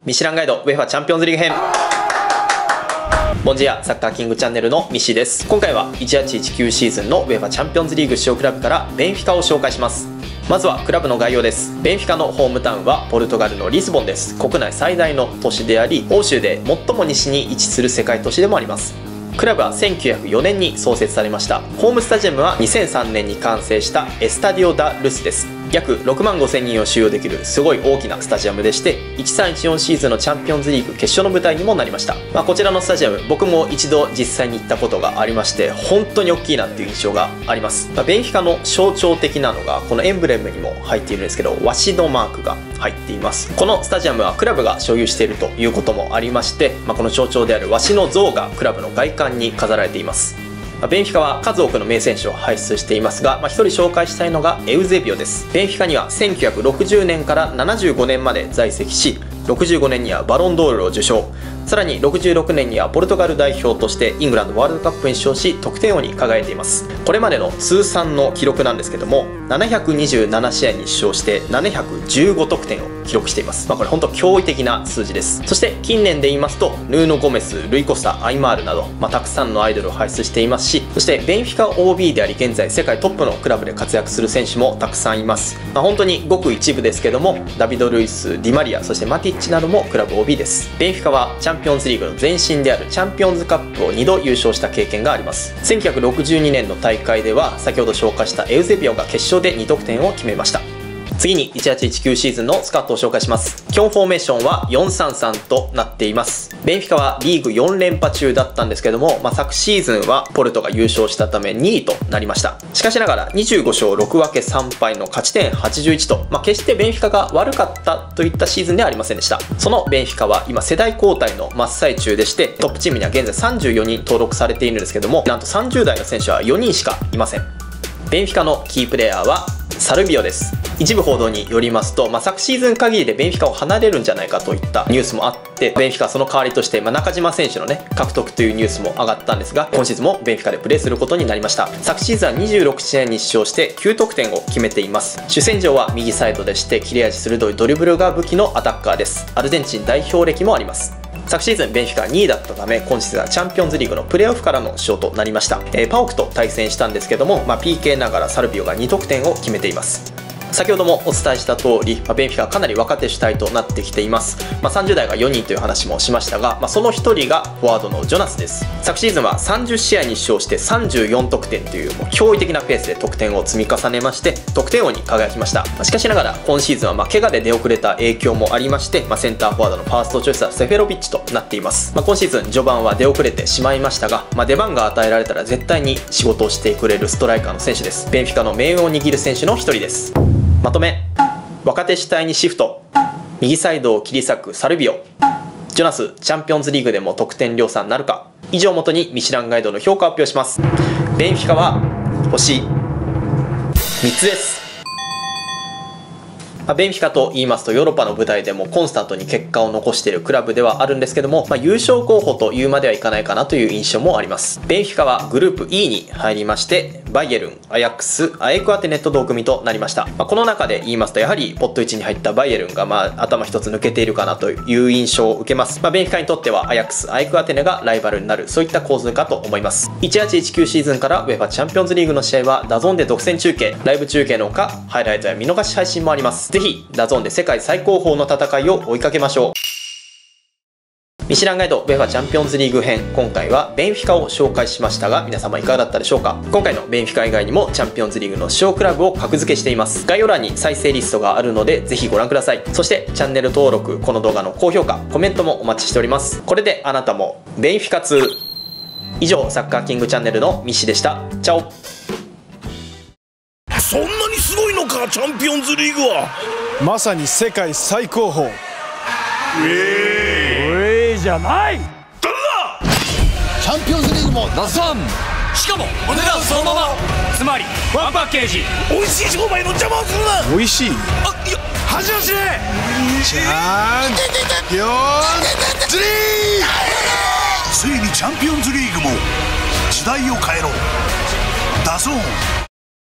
ミシュランガイド UEFA チャンピオンズリーグ編。ボンジアサッカーキングチャンネルのミシです。今回は1819シーズンの UEFA チャンピオンズリーグ主要クラブからベンフィカを紹介します。まずはクラブの概要です。ベンフィカのホームタウンはポルトガルのリスボンです。国内最大の都市であり、欧州で最も西に位置する世界都市でもあります。クラブは1904年に創設されました。ホームスタジアムは2003年に完成したエスタディオ・ダ・ルスです。約6万5千人を収容できるすごい大きなスタジアムでして、1314シーズンのチャンピオンズリーグ決勝の舞台にもなりました。こちらのスタジアム、僕も一度実際に行ったことがありまして、本当に大きいなっていう印象があります。ベンフィカの象徴的なのがこのエンブレムにも入っているんですけど、ワシのマークが入っています。このスタジアムはクラブが所有しているということもありまして、この象徴であるワシの像がクラブの外観に飾られています。ベンフィカは数多くの名選手を輩出していますが、一人紹介したいのがエウゼビオです。ベンフィカには1960年から75年まで在籍し、65年にはバロンドールを受賞、さらに66年にはポルトガル代表としてイングランドワールドカップに出場し、得点王に輝いています。これまでの通算の記録なんですけども、727試合に出場して715得点を記録しています。これ本当驚異的な数字です。そして近年で言いますと、ヌーノ・ゴメス、ルイ・コスタ、アイマールなど、たくさんのアイドルを輩出していますし、そしてベンフィカ OB であり、現在世界トップのクラブで活躍する選手もたくさんいます。本当にごく一部ですけども、ダビド・ルイス、ディマリア、そしてマティッチなどもクラブ OB です。ベンフィカはチャンピオンズリーグの前身であるチャンピオンズカップを2度優勝した経験があります。1962年の大会では先ほど紹介したエウゼビオが決勝で2得点を決めました。次に1819シーズンのスカットを紹介します。基本フォーメーションは 4-3-3 となっています。ベンフィカはリーグ4連覇中だったんですけども、昨シーズンはポルトが優勝したため2位となりました。しかしながら25勝6分け3敗の勝ち点81と、決してベンフィカが悪かったといったシーズンではありませんでした。そのベンフィカは今世代交代の真っ最中でして、トップチームには現在34人登録されているんですけども、なんと30代の選手は4人しかいません。ベンフィカのキープレイヤーはサルビオです。一部報道によりますと、昨シーズン限りでベンフィカを離れるんじゃないかといったニュースもあって、ベンフィカはその代わりとして、中島選手の獲得というニュースも上がったんですが、今シーズンもベンフィカでプレーすることになりました。昨シーズンは26試合に出場して9得点を決めています。主戦場は右サイドでして、切れ味鋭いドリブルが武器のアタッカーです。アルゼンチン代表歴もあります。昨シーズンベンフィカは2位だったため、今シーズンはチャンピオンズリーグのプレーオフからの出場となりました。パオクと対戦したんですけども、PK ながらサルビオが2得点を決めています。先ほどもお伝えした通り、ベンフィカはかなり若手主体となってきています。30代が4人という話もしましたが、その1人がフォワードのジョナスです。昨シーズンは30試合に出場して34得点という驚異的なペースで得点を積み重ねまして、得点王に輝きました。しかしながら今シーズンは怪我で出遅れた影響もありまして、センターフォワードのファーストチョイスはセフェロビッチとなっています。今シーズン序盤は出遅れてしまいましたが、出番が与えられたら絶対に仕事をしてくれるストライカーの選手です。ベンフィカの命運を握る選手の1人です。まとめ、若手主体にシフト、右サイドを切り裂くサルビオ、ジョナスチャンピオンズリーグでも得点量産なるか。以上をもとにミシュランガイドの評価を発表します。ベンフィカは星3つです。ベンフィカと言いますと、ヨーロッパの舞台でもコンスタントに結果を残しているクラブではあるんですけども、優勝候補というまではいかないかなという印象もあります。ベンフィカはグループ E に入りまして、バイエルン、アヤックス、アエクアテネと同組となりました。この中で言いますと、やはりポット1に入ったバイエルンが頭一つ抜けているかなという印象を受けます。ベンフィカにとってはアヤックス、アエクアテネがライバルになる、そういった構図かと思います。1819シーズンから UEFA チャンピオンズリーグの試合はダゾーンで独占中継、ライブ中継のほかハイライトや見逃し配信もあります。ぜひダゾーンで世界最高峰の戦いを追いかけましょう。ミシュランガイド UEFA チャンピオンズリーグ編、今回はベンフィカを紹介しましたが、皆様いかがだったでしょうか。今回のベンフィカ以外にもチャンピオンズリーグの主要クラブを格付けしています。概要欄に再生リストがあるのでぜひご覧ください。そしてチャンネル登録、この動画の高評価、コメントもお待ちしております。これであなたもベンフィカ通。以上、サッカーキングチャンネルのミシでした。チャオ。 そんなにすごいのか、チャンピオンズリーグは。 まさに世界最高峰。 じゃない。誰だ。 チャンピオンズリーグもラサン。しかもお値段そのまま。つまりワンパッケージ。美味しい商売の邪魔をするな。 美味しい。 いや、恥を知れ。 チャンピオンズリーグ。 ついにチャンピオンズリーグも時代を変えろ。ダゾーン。